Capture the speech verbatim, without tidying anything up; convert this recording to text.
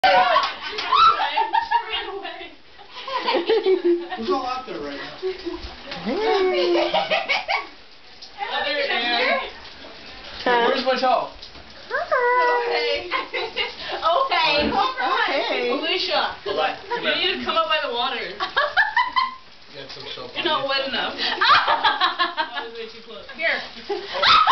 Who's all out there right now? Other Ann. Huh? Where's my towel? Okay. Okay. Okay. Alicia, What? you need to come up by the water. Get some soap. You're not wet enough. That was way too close. Here.